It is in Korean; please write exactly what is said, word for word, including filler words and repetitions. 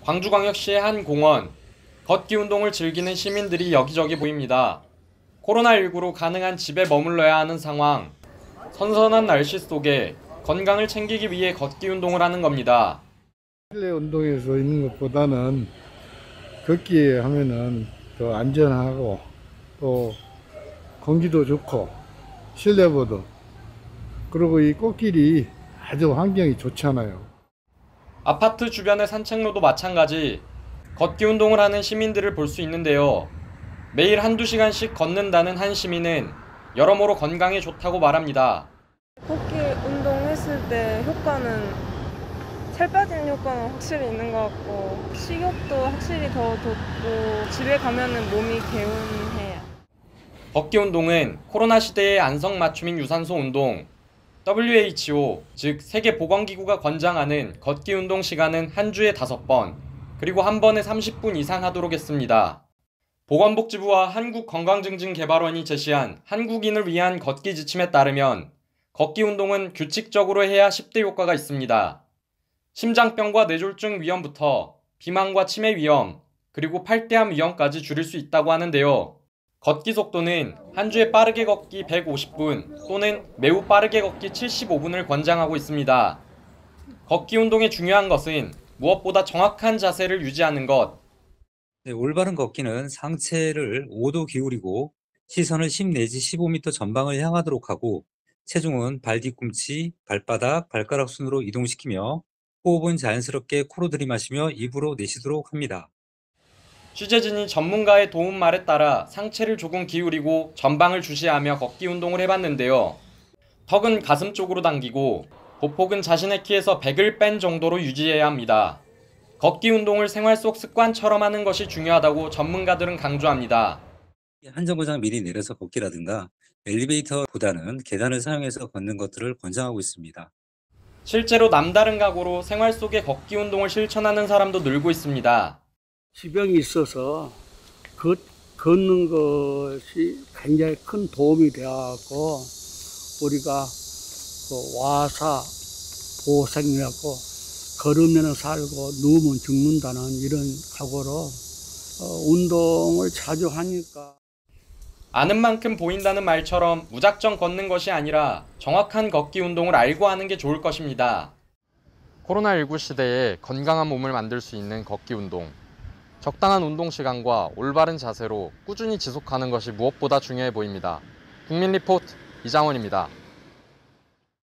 광주광역시의 한 공원, 걷기 운동을 즐기는 시민들이 여기저기 보입니다. 코로나십구로 가능한 집에 머물러야 하는 상황, 선선한 날씨 속에 건강을 챙기기 위해 걷기 운동을 하는 겁니다. 실내 운동에서 있는 것보다는 걷기 하면은 더 안전하고 또 공기도 좋고 실내보다, 그리고 이 꽃길이 아주 환경이 좋잖아요. 아파트 주변의 산책로도 마찬가지, 걷기 운동을 하는 시민들을 볼 수 있는데요. 매일 한두 시간씩 걷는다는 한 시민은 여러모로 건강에 좋다고 말합니다. 걷기 운동했을 때 효과는, 살 빠지는 효과는 확실히 있는 것 같고, 식욕도 확실히 더 돋고, 집에 가면은 몸이 개운해요. 걷기 운동은 코로나 시대의 안성맞춤인 유산소 운동, 더블유에이치오, 즉 세계보건기구가 권장하는 걷기 운동 시간은 한 주에 다섯 번, 그리고 한 번에 삼십 분 이상 하도록 했습니다. 보건복지부와 한국건강증진개발원이 제시한 한국인을 위한 걷기 지침에 따르면 걷기 운동은 규칙적으로 해야 십 대 효과가 있습니다. 심장병과 뇌졸중 위험부터 비만과 치매 위험, 그리고 팔대암 위험까지 줄일 수 있다고 하는데요. 걷기 속도는 한 주에 빠르게 걷기 백오십 분 또는 매우 빠르게 걷기 칠십오 분을 권장하고 있습니다. 걷기 운동의 중요한 것은 무엇보다 정확한 자세를 유지하는 것. 네, 올바른 걷기는 상체를 오 도 기울이고 시선을 십 내지 십오 미터 전방을 향하도록 하고, 체중은 발 뒤꿈치, 발바닥, 발가락 순으로 이동시키며 호흡은 자연스럽게 코로 들이마시며 입으로 내쉬도록 합니다. 취재진이 전문가의 도움 말에 따라 상체를 조금 기울이고 전방을 주시하며 걷기 운동을 해봤는데요. 턱은 가슴 쪽으로 당기고 보폭은 자신의 키에서 백을 뺀 정도로 유지해야 합니다. 걷기 운동을 생활 속 습관처럼 하는 것이 중요하다고 전문가들은 강조합니다. 한 정거장 미리 내려서 걷기라든가 엘리베이터보다는 계단을 사용해서 걷는 것들을 권장하고 있습니다. 실제로 남다른 각오로 생활 속에 걷기 운동을 실천하는 사람도 늘고 있습니다. 지병이 있어서 걷, 걷는 것이 굉장히 큰 도움이 되어갖고 우리가 그 와사 보생이라고 걸으면 살고 누우면 죽는다는 이런 각오로 어, 운동을 자주 하니까. 아는 만큼 보인다는 말처럼 무작정 걷는 것이 아니라 정확한 걷기 운동을 알고 하는 게 좋을 것입니다. 코로나십구 시대에 건강한 몸을 만들 수 있는 걷기 운동. 적당한 운동 시간과 올바른 자세로 꾸준히 지속하는 것이 무엇보다 중요해 보입니다. 국민 리포트 이장원입니다.